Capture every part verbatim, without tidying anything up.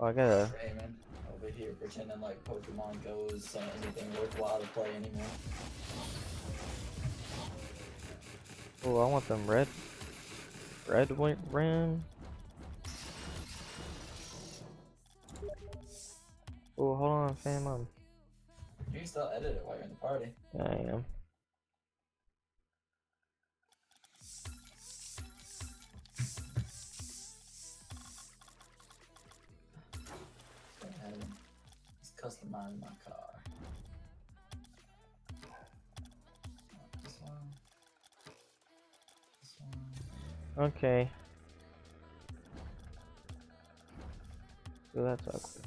Oh, I gotta. Raymond over here pretending like Pokemon Go is uh, anything worthwhile to play anymore. Oh, I want them red, red wi- rim. Oh, hold on, fam. I'm. You can still edit it while you're in the party. Yeah, I am. Go ahead and just customize my car. This one. This one. Okay. Oh, that's awkward.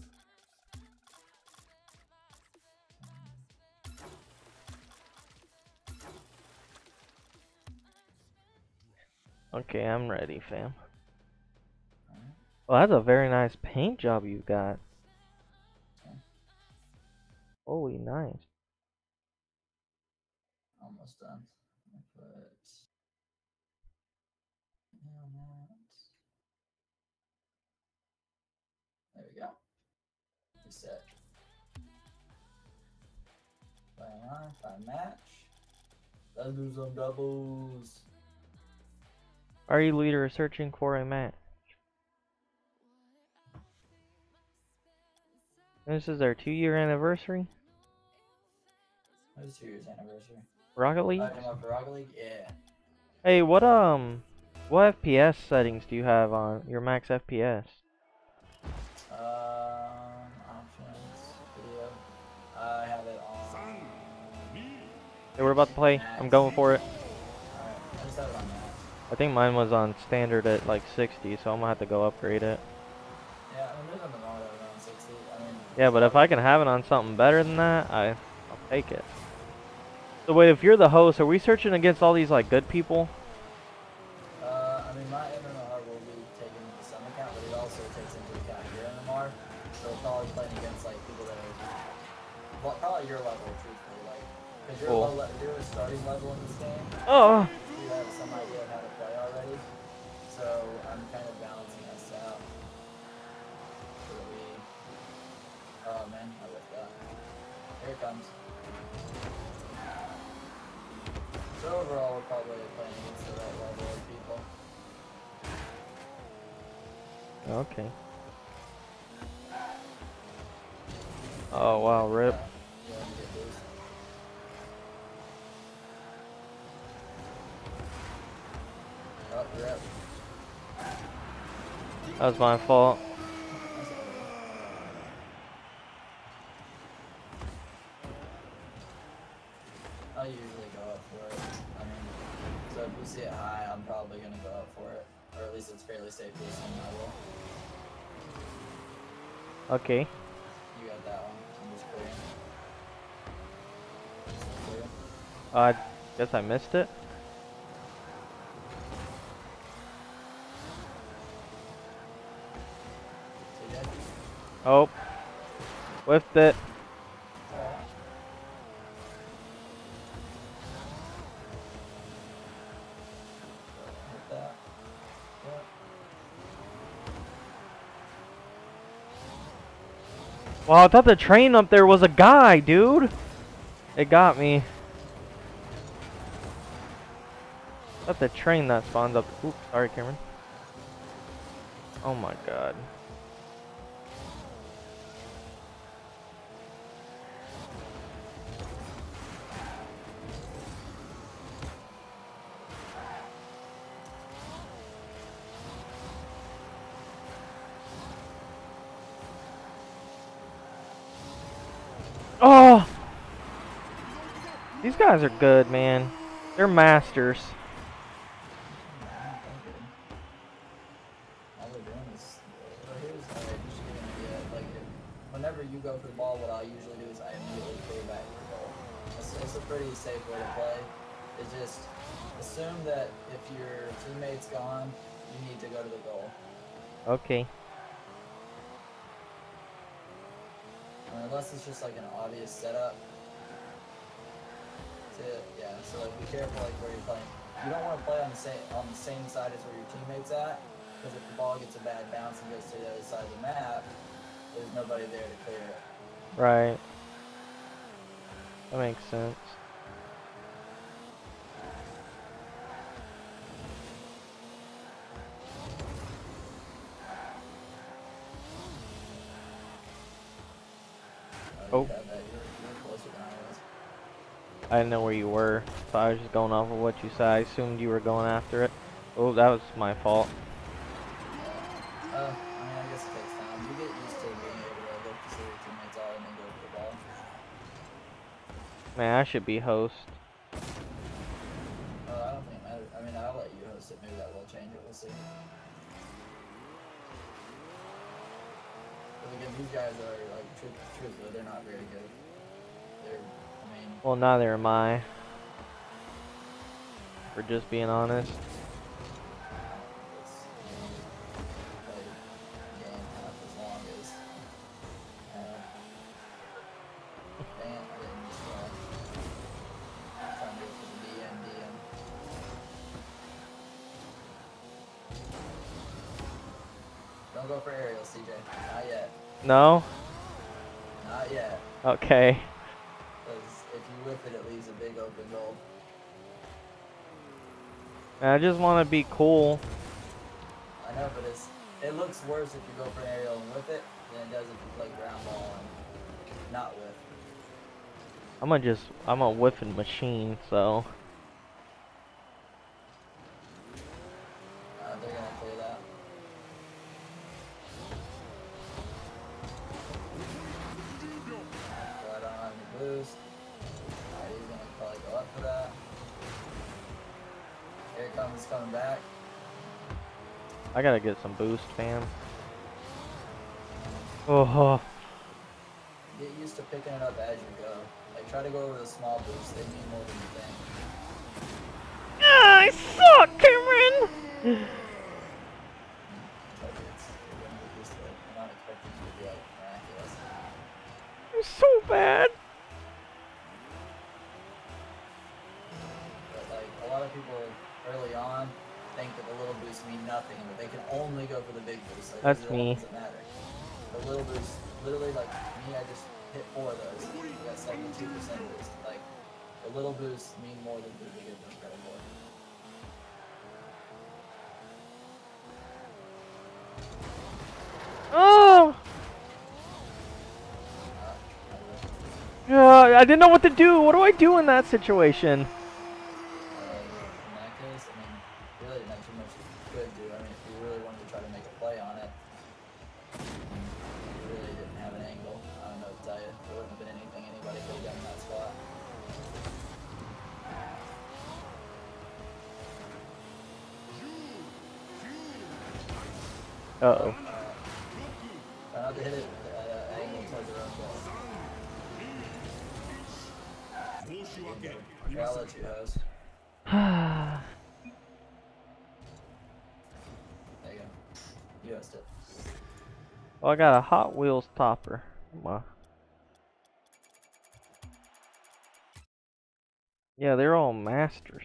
Okay, I'm ready, fam. Alright. Well, that's a very nice paint job you got. Okay. Holy nice. Almost done. I put yeah, on that. There we go. Reset. Five line, five match. Let's do some doubles. Party leader is searching for a match. This is our two-year anniversary. It was two years anniversary. Rocket League. Oh, come up for Rocket League? Yeah. Hey, what um, what F P S settings do you have on your max F P S? Um, options, video. I have it on. Hey, we're about to play. I'm going for it. Alright, I just have it on max. I think mine was on standard at like sixty, so I'm gonna have to go upgrade it. Yeah, I mean, there's nothing wrong with it around sixty. I mean, Yeah, but if I can have it on something better than that, I, I'll take it. So wait, if you're the host, are we searching against all these like good people? Uh, I mean, my M M R will be taken into some account, but it also takes into account your M M R. So we're probably playing against like people that are well, probably your level, truthfully, like because you're Cool. low, le- you're a starting level in this game. Oh. You have some idea of how to play already. So I'm kind of balancing us out. So that we. Oh man, I whipped that. Here it comes. So overall, we're probably playing against the right level of people. Okay. Oh wow, rip. Yeah, you get these. Oh, rip. That was my fault. That's all right. I'll usually go up for it. I mean, so if we see it high, I'm probably gonna go up for it, or at least it's fairly safe to assume I will. Okay. You got that one. I'm just clearing. Just clear. I guess I missed it. See that? Oh. Whiffed it. Alright. Hit that. Yep. Wow, I thought the train up there was a guy, dude. It got me. I thought the train that spawns up. Oops, sorry, Cameron. Oh my god. Oh! These guys are good, man. They're masters. All we're doing is, well, here's uh, just to give you an idea. Like, if, whenever you go for the ball, what I usually do is I immediately clear back your goal. It's, it's a pretty safe way to play. It's just assume that if your teammate's gone, you need to go to the goal. Okay. Uh, unless it's just like an obvious setup. To, yeah, so like be careful like where you're playing. You don't want to play on the same on the same side as where your teammate's at, because if the ball gets a bad bounce and goes to the other side of the map, there's nobody there to clear it. Right. That makes sense. Oh, Oh. you got that. You're, you're closer than I was. I didn't know where you were, so I was just going off of what you said. I assumed you were going after it. Oh, that was my fault. Yeah. Uh, I mean, I guess it takes time. You get used to being able to look to see where your teammates are and then go for the ball. Man, I should be host. Uh, I don't think it matters. I mean, I'll let you host it. Maybe that will change it. We'll see. But again, these guys are, like, truth, truthfully, they're not very good. They're, I mean... Well, neither am I. For just being honest. It's, you know, play the game half as long as... Uh, dang it, I didn't just, uh... trying to go for the D M, D M. Don't go for aerial, C J. Not yet. No? Not yet. Okay. Because if you whip it, it leaves a big open goal. Man, I just want to be cool. I know, but it's it looks worse if you go for an aerial and whip it than it does if you play ground ball and not whip. I'm gonna just, I'm a whiffing machine, so. Uh, they're gonna clear that. But I don't have any boost. Alright, he's gonna probably go up for that. Here it comes, coming back. I gotta get some boost, fam. Oh. Get used to picking it up as you go. Like, try to go over the small boosts. They mean more than you think. I suck, Cameron! But it's, you're gonna get used to it. I'm not expecting you to be like miraculous. I'm so bad. But like, a lot of people early on think that the little boosts mean nothing, but they can only go for the big boosts. Like, That's these are the me. ones that matter. The little boosts, literally, like me, I just hit four of those. I got seventy-two percent boost. Like, the little boosts mean more than the big ones credit for. Oh! Uh, I will. Yeah, I didn't know what to do. What do I do in that situation? Uh, in that case, I mean, you really didn't have too much you could do. I mean, if you really wanted to try to make a play on it, you really didn't have an angle. I don't know what to tell you. There wouldn't have been anything anybody could have done in that spot. Uh-oh. Try not to hit it at an angle towards your own goal. Okay, I'll let you host. There you go. You host it. Well, I got a Hot Wheels topper. Come on. Yeah, they're all masters.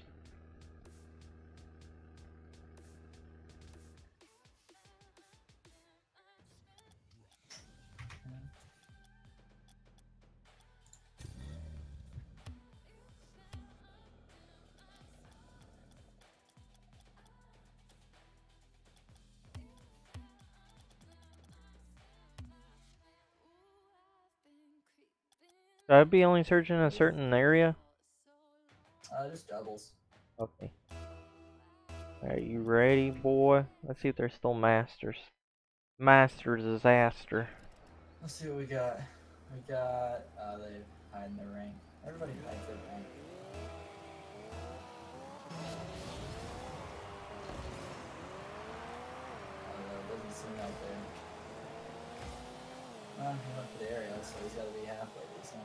Should I be only searching a certain area? Uh, just doubles. Okay. Are you ready, boy? Let's see if they're still masters. Master disaster. Let's see what we got. We got, uh, they hide in their rank. Everybody hides their rank. Although it doesn't seem like they're... Well, he went for the aerial, so he's got to be halfway decent.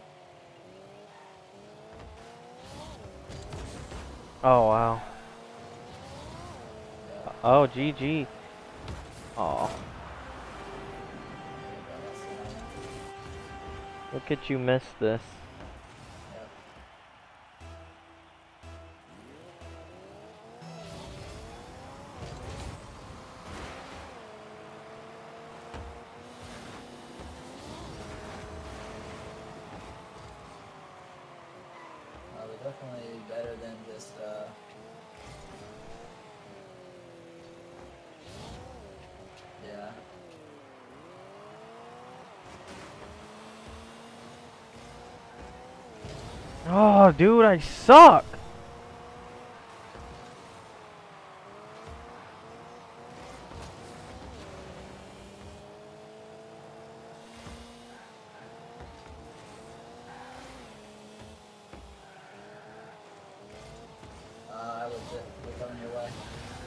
Oh, wow. Yeah. Oh, G G. Oh, There you go, that's the one. look at you miss this. Yep. definitely better than just, uh... yeah. Oh, dude, I suck. Uh, I was it. We're coming your way.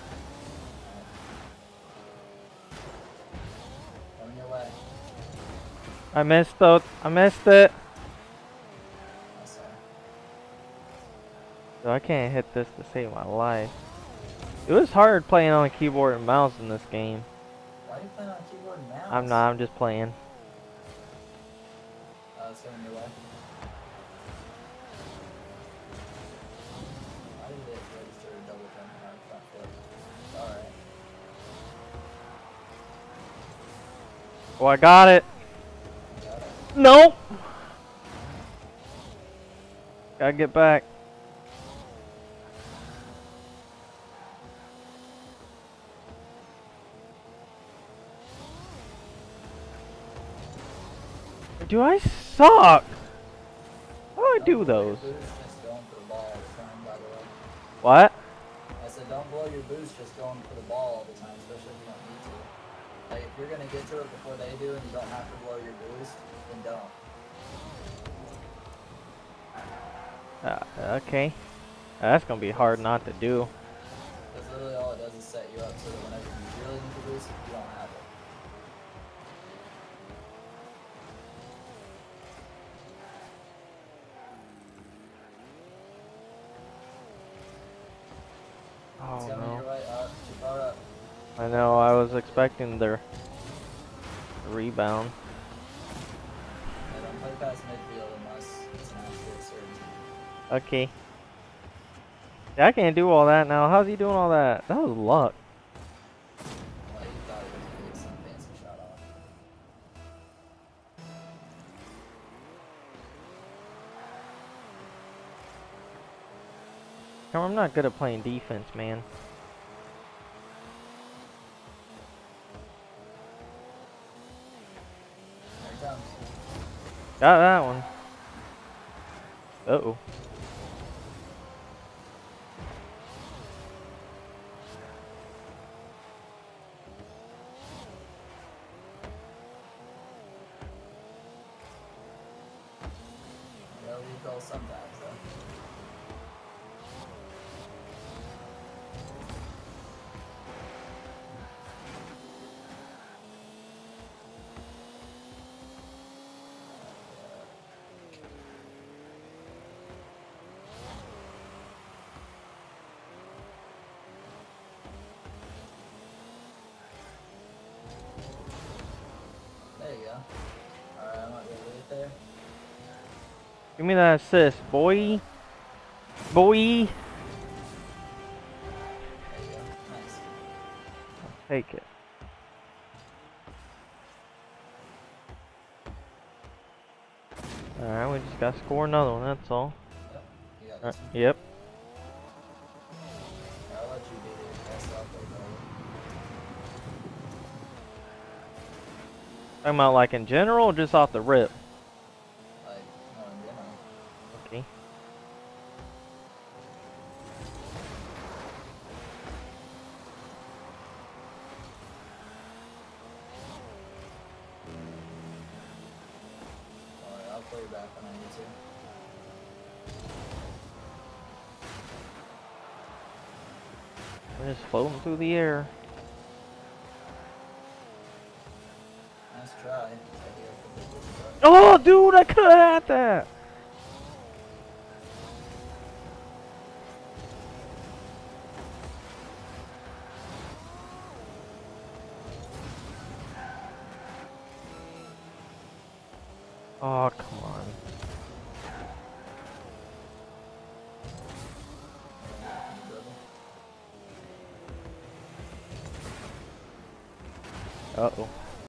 Coming your way. I missed though. I missed it. Oh, sorry. So I can't hit this to save my life. It was hard playing on a keyboard and mouse in this game. Why are you playing on keyboard and mouse? I'm not. I'm just playing. Uh, it's coming your way. Why did it register a double jump on our front foot? Alright. Oh, I got it. Got it. Nope. Gotta get back. Do I suck? How do I do those? Just going for the ball all the time, by the way. What? I said don't blow your boost just going for the ball all the time, especially if you don't need to. Like, if you're going to get to it before they do and you don't have to blow your boost, then don't. Uh, okay. That's gonna be hard not to do. Because literally all it does is set you up so that whenever you really need to boost, you don't have it. Oh It's coming no. your way. Uh, too far up. I know. I was expecting their rebound. Yeah, don't play past midfield unless it's an absolute certainty. Okay. Yeah, I can't do all that now. How's he doing all that? That was luck. Well, you thought he was going to get some fancy shot off. No, I'm not good at playing defense, man. Here it comes. Got that one. Uh oh. They'll leave goals sometimes, though. There you go. Alright, I'm not gonna leave it there. Give me that assist, boy. Boy. There you go. Nice. Take it. Alright, we just gotta score another one, that's all. Yep. You got Uh, this one. yep. I'll let you beat it. That's off there, buddy. Talking about like in general or just off the rip? Like, no, in general. Okay. Alright, I'll play back when I need to. We're just floating through the air. Nice try. I think I put this back. Oh, dude, I could have had that. Oh, come on. Uh oh.